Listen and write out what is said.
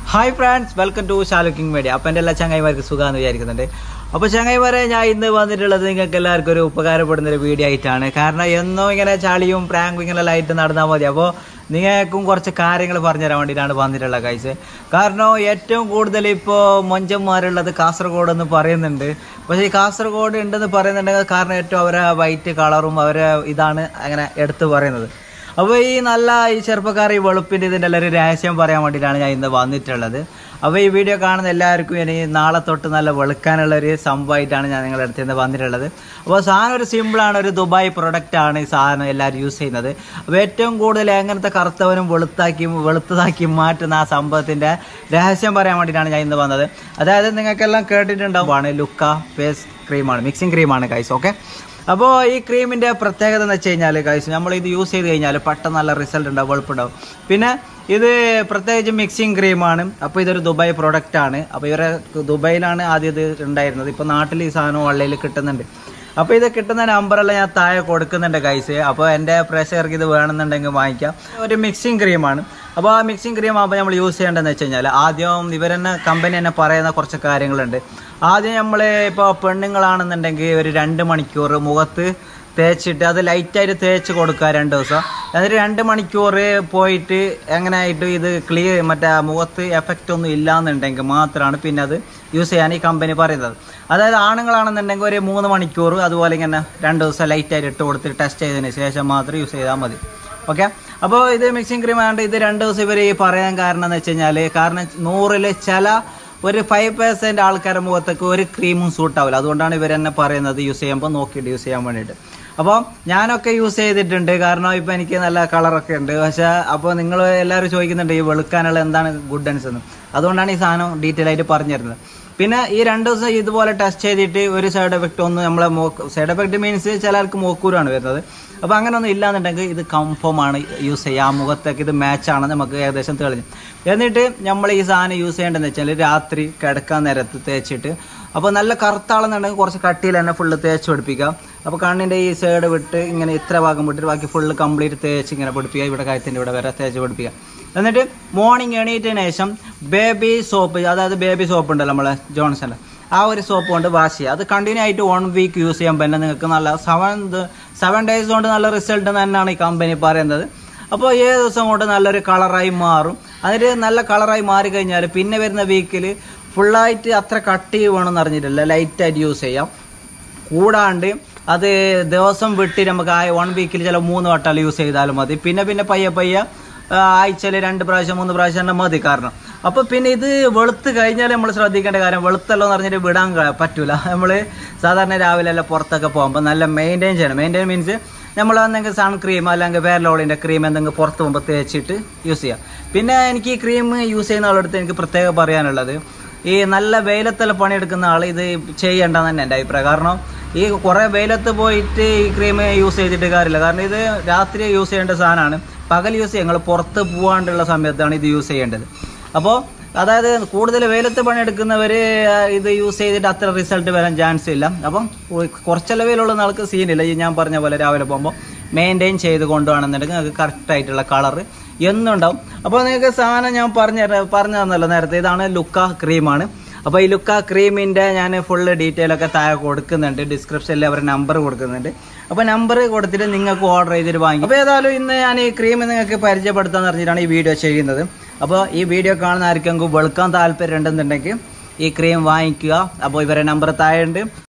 Hi friends, welcome to ഷാലുക്കിംഗ് media. അപ്പം എൻ്റെ എല്ലാ ചങ്ങായിമാർക്ക് സുഖമാണെന്ന് വിചാരിക്കുന്നുണ്ട്. അപ്പോൾ ചങ്ങായിമാരെ, ഞാൻ ഇന്ന് വന്നിട്ടുള്ളത് നിങ്ങൾക്ക് എല്ലാവർക്കും ഒരു ഉപകാരപ്പെടുന്നൊരു വീഡിയോ ആയിട്ടാണ്. കാരണം എന്നോ ഇങ്ങനെ ചളിയും പ്രാങ്കും ഇങ്ങനെ ലൈറ്റ് നടന്നാൽ മതി. അപ്പോൾ നിങ്ങൾക്കും കുറച്ച് കാര്യങ്ങൾ പറഞ്ഞുതരാൻ വേണ്ടിയിട്ടാണ് വന്നിട്ടുള്ളത് ഗൈസ്. കാരണം ഏറ്റവും കൂടുതൽ ഇപ്പോൾ മൊഞ്ചന്മാരുള്ളത് കാസർഗോഡ് എന്ന് പറയുന്നുണ്ട്. പക്ഷേ ഈ കാസർഗോഡ് ഉണ്ടെന്ന് പറയുന്നുണ്ടെങ്കിൽ കാരണം ഏറ്റവും അവരെ വൈറ്റ് കളറും അവരെ ഇതാണ് അങ്ങനെ എടുത്ത് പറയുന്നത്. അപ്പോൾ ഈ നല്ല ഈ ചെറുപ്പക്കാർ ഈ വെളുപ്പിൻ്റെ ഇതിൻ്റെ എല്ലാവരും രഹസ്യം പറയാൻ വേണ്ടിയിട്ടാണ് ഞാൻ ഇന്ന് വന്നിട്ടുള്ളത്. അപ്പോൾ ഈ വീഡിയോ കാണുന്ന എല്ലാവർക്കും ഇനി നാളെ തൊട്ട് നല്ല വെളുക്കാനുള്ളൊരു സംഭവമായിട്ടാണ് ഞാൻ നിങ്ങളുടെ അടുത്ത് നിന്ന് വന്നിട്ടുള്ളത്. അപ്പോൾ സാധനം ഒരു സിമ്പിളാണ്, ഒരു ദുബായ് പ്രൊഡക്റ്റാണ് ഈ സാധനം എല്ലാവരും യൂസ് ചെയ്യുന്നത്. അപ്പോൾ ഏറ്റവും കൂടുതൽ എങ്ങനത്തെ കറുത്തവനും വെളുത്തതാക്കി മാറ്റുന്ന ആ സംഭവത്തിൻ്റെ രഹസ്യം പറയാൻ വേണ്ടിയിട്ടാണ് ഞാൻ ഇന്ന് വന്നത്. അതായത് നിങ്ങൾക്കെല്ലാം കേട്ടിട്ടുണ്ടാവുകയാണ് ലുക്ക ഫേസ് ക്രീമാണ്, മിക്സിങ് ക്രീമാണ് ഗൈസ്. ഓക്കെ, അപ്പോൾ ഈ ക്രീമിൻ്റെ പ്രത്യേകത എന്ന് വെച്ച് കഴിഞ്ഞാൽ ഗൈസ്, നമ്മളിത് യൂസ് ചെയ്ത് കഴിഞ്ഞാൽ പെട്ടെന്ന് നല്ല റിസൾട്ട് ഉണ്ടാവും, വെളുപ്പുണ്ടാവും. പിന്നെ ഇത് പ്രത്യേകിച്ച് മിക്സിങ് ക്രീമാണ്. അപ്പോൾ ഇതൊരു ദുബായ് പ്രൊഡക്റ്റാണ്. അപ്പോൾ ഇവരെ ദുബായിലാണ് ആദ്യം ഇത് ഉണ്ടായിരുന്നത്. ഇപ്പോൾ നാട്ടിൽ ഈ സാധനം ഓൺലൈനിൽ കിട്ടുന്നുണ്ട്. അപ്പോൾ ഇത് കിട്ടുന്ന നമ്പറെല്ലാം ഞാൻ താഴെ കൊടുക്കുന്നുണ്ട് ഗൈസ്. അപ്പോൾ എൻ്റെ പ്രേക്ഷകർക്ക് ഇത് വേണമെന്നുണ്ടെങ്കിൽ വാങ്ങിക്കാം. ഒരു മിക്സിങ് ക്രീമാണ്. അപ്പോൾ ആ മിക്സിങ് ക്രീം ആകുമ്പോൾ നമ്മൾ യൂസ് ചെയ്യേണ്ടതെന്ന് വെച്ച് കഴിഞ്ഞാൽ ആദ്യം ഇവരെന്നെ കമ്പനി തന്നെ പറയുന്ന കുറച്ച് കാര്യങ്ങളുണ്ട്. ആദ്യം നമ്മൾ ഇപ്പോൾ പെണ്ണുങ്ങളാണെന്നുണ്ടെങ്കിൽ ഒരു 2 മണിക്കൂർ മുഖത്ത് തേച്ചിട്ട് അത് ലൈറ്റായിട്ട് തേച്ച് കൊടുക്കുക 2 ദിവസം. എന്നിട്ട് 2 മണിക്കൂർ പോയിട്ട് എങ്ങനെയായിട്ട് ഇത് മറ്റേ മുഖത്ത് എഫക്റ്റ് ഒന്നും ഇല്ലയെന്നുണ്ടെങ്കിൽ മാത്രമാണ് പിന്നെ അത് യൂസ് ചെയ്യാൻ ഈ കമ്പനി പറയുന്നത്. അതായത് ആണുങ്ങളാണെന്നുണ്ടെങ്കിൽ ഒരു 3 മണിക്കൂർ അതുപോലെ ഇങ്ങനെ 2 ദിവസം ലൈറ്റായിട്ട് ഇട്ട് കൊടുത്തിട്ട് ടെസ്റ്റ് ചെയ്തതിന് ശേഷം മാത്രം യൂസ് ചെയ്താൽ മതി. ഓക്കെ, അപ്പോൾ ഇത് മിക്സിങ് ക്രീം ആയതുകൊണ്ട് ഇത് 2 ദിവസം ഇവർ ഈ പറയാൻ കാരണം എന്ന് വെച്ച് കഴിഞ്ഞാൽ, കാരണം 100-ൽ ചില ഒരു 5% ആൾക്കാരുടെ മുഖത്തേക്ക് ഒരു ക്രീമും സൂട്ടാവില്ല. അതുകൊണ്ടാണ് ഇവർ തന്നെ പറയുന്നത് യൂസ് ചെയ്യുമ്പോൾ നോക്കിയിട്ട് യൂസ് ചെയ്യാൻ വേണ്ടിയിട്ട്. അപ്പോൾ ഞാനൊക്കെ യൂസ് ചെയ്തിട്ടുണ്ട്, കാരണം ഇപ്പോൾ എനിക്ക് നല്ല കളറൊക്കെ ഉണ്ട്. പക്ഷേ അപ്പോൾ നിങ്ങൾ എല്ലാവരും ചോദിക്കുന്നുണ്ട് ഈ വെളുക്കാനുള്ള എന്താണ് ഗുഡൻസ് എന്ന്. അതുകൊണ്ടാണ് ഈ സാധനം ഡീറ്റെയിൽ ആയിട്ട് പറഞ്ഞു തരുന്നത്. പിന്നെ ഈ 2 ദിവസം ഇതുപോലെ ടെസ്റ്റ് ചെയ്തിട്ട് ഒരു സൈഡ് എഫക്റ്റ് ഒന്നും നമ്മളെ സൈഡ് എഫക്റ്റ് മീൻസ് ചിലർക്ക് മോക്കൂരാണ് വരുന്നത്. അപ്പോൾ അങ്ങനെ ഒന്നും ഇല്ലാന്നുണ്ടെങ്കിൽ ഇത് കൺഫേം ആണ് യൂസ് ചെയ്യുക. ആ മുഖത്തേക്ക് ഇത് മാച്ചാണെന്ന് നമുക്ക് ഏകദേശം തെളിഞ്ഞു. എന്നിട്ട് നമ്മൾ ഈ സാധനം യൂസ് ചെയ്യേണ്ടതെന്ന് വെച്ചാൽ രാത്രി കിടക്കാൻ നേരത്ത് തേച്ചിട്ട്, അപ്പോൾ നല്ല കറുത്താളെന്നുണ്ടെങ്കിൽ കുറച്ച് കട്ടിയിൽ തന്നെ ഫുള്ള് തേച്ച് പിടിപ്പിക്കാം. അപ്പോൾ കണ്ണിൻ്റെ ഈ സൈഡ് വിട്ട് ഇങ്ങനെ ഇത്ര ഭാഗം വിട്ടിട്ട് ബാക്കി ഫുള്ള് കംപ്ലീറ്റ് തേച്ച് ഇങ്ങനെ പിടിപ്പിക്കുക. ഇവിടെ കഴുത്തിൻ്റെ ഇവിടെ വരെ തേച്ച് പിടിപ്പിക്കുക. എന്നിട്ട് മോർണിംഗ് എണീറ്റതിന് ശേഷം ബേബി സോപ്പ്, അതായത് ബേബി സോപ്പ് ഉണ്ടല്ലോ നമ്മളെ ജോൺസൻ്റെ, ആ ഒരു സോപ്പ് കൊണ്ട് വാഷ് ചെയ്യുക. അത് കണ്ടിന്യൂ ആയിട്ട് 1 വീക്ക് യൂസ് ചെയ്യാൻ പറ്റുന്ന നിങ്ങൾക്ക് നല്ല 7 ഡേയ്സ് കൊണ്ട് നല്ല റിസൾട്ട് തന്നെയാണ് ഈ കമ്പനി പറയുന്നത്. അപ്പോൾ 7 ദിവസം കൊണ്ട് നല്ലൊരു കളറായി മാറും. അതിന് നല്ല കളറായി മാറിക്കഴിഞ്ഞാൽ പിന്നെ വരുന്ന വീക്കിൽ ഫുള്ളായിട്ട് അത്ര കട്ടി വേണമെന്ന് അറിഞ്ഞിട്ടില്ല, ലൈറ്റായിട്ട് യൂസ് ചെയ്യാം. കൂടാണ്ട് അത് ദിവസം വിട്ട് നമുക്ക് ആ 1 വീക്കിൽ ചില 3 വട്ടം യൂസ് ചെയ്താലും മതി. പിന്നെ പയ്യെ ആഴ്ചയിൽ 2 പ്രാവശ്യം 3 പ്രാവശ്യം തന്നെ മതി. കാരണം അപ്പോൾ പിന്നെ ഇത് വെളുത്ത് കഴിഞ്ഞാൽ നമ്മൾ ശ്രദ്ധിക്കേണ്ട കാര്യം, വെളുത്തല്ലോ എന്ന് പറഞ്ഞിട്ട് വിടാൻ പറ്റൂല. നമ്മൾ സാധാരണ രാവിലെ എല്ലാം പുറത്തൊക്കെ പോകുമ്പോൾ നല്ല മെയിൻറ്റെയിൻ ചെയ്യണം. മെയിൻറ്റെയിൻ മീൻസ് നമ്മൾ എന്തെങ്കിലും സൺ ക്രീം അല്ലെങ്കിൽ ഫെയർലോളിൻ്റെ ക്രീം എന്തെങ്കിലും പുറത്ത് പോകുമ്പോൾ തേച്ചിട്ട് യൂസ് ചെയ്യാം. പിന്നെ എനിക്ക് ഈ ക്രീം യൂസ് ചെയ്യുന്ന ആളടുത്ത് എനിക്ക് പ്രത്യേകം പറയാനുള്ളത്, ഈ നല്ല വെയിലത്തെല്ലാം പണിയെടുക്കുന്ന ആൾ ഇത് ചെയ്യേണ്ടതെന്ന് തന്നെ എൻ്റെ അഭിപ്രായം. കാരണം ഈ കുറേ വെയിലത്ത് പോയിട്ട് ഈ ക്രീം യൂസ് ചെയ്തിട്ട് കാര്യമില്ല. കാരണം ഇത് രാത്രി യൂസ് ചെയ്യേണ്ട സാധനമാണ്. പകൽ യൂസ് ചെയ്യുക, നിങ്ങൾ പുറത്ത് പോകാണ്ടുള്ള സമയത്താണ് ഇത് യൂസ് ചെയ്യേണ്ടത്. അപ്പോൾ അതായത് കൂടുതൽ വെയിലത്ത് പണിയെടുക്കുന്നവർ ഇത് യൂസ് ചെയ്തിട്ട് അത്ര റിസൾട്ട് വരാൻ ചാൻസ് ഇല്ല. അപ്പം കുറച്ചെല്ലാം വെയിലുള്ള ആൾക്ക് സീനില്ല. ഈ ഞാൻ പറഞ്ഞ പോലെ രാവിലെ പോകുമ്പോൾ മെയിൻറ്റെയിൻ ചെയ്ത് കൊണ്ടുപോകണമെന്നുണ്ടെങ്കിൽ നിങ്ങൾക്ക് കറക്റ്റായിട്ടുള്ള കളറ് എന്നുണ്ടാവും. അപ്പോൾ നിങ്ങൾക്ക് സാധനം ഞാൻ പറഞ്ഞു തന്നല്ലോ നേരത്തെ, ഇതാണ് ലുക്ക ക്രീമാണ്. അപ്പോൾ ഈ ലുക്ക ക്രീമിൻ്റെ ഞാൻ ഫുള്ള് ഡീറ്റെയിൽ ഒക്കെ താഴെ കൊടുക്കുന്നുണ്ട്, ഡിസ്ക്രിപ്ഷനിൽ അവർ നമ്പർ കൊടുക്കുന്നുണ്ട്. അപ്പോൾ നമ്പർ കൊടുത്തിട്ട് നിങ്ങൾക്ക് ഓർഡർ ചെയ്തിട്ട് വാങ്ങി. അപ്പോൾ ഏതായാലും ഇന്ന് ഞാൻ ഈ ക്രീം നിങ്ങൾക്ക് പരിചയപ്പെടുത്താമെന്ന് പറഞ്ഞിട്ടാണ് ഈ വീഡിയോ ചെയ്യുന്നത്. അപ്പോൾ ഈ വീഡിയോ കാണുന്ന ആർക്കെങ്കിലും വെളുക്കാൻ താല്പര്യം ഉണ്ടെന്നുണ്ടെങ്കിൽ ഈ ക്രീം വാങ്ങിക്കുക. അപ്പോൾ ഇവരെ നമ്പർ താഴെ ഉണ്ട്.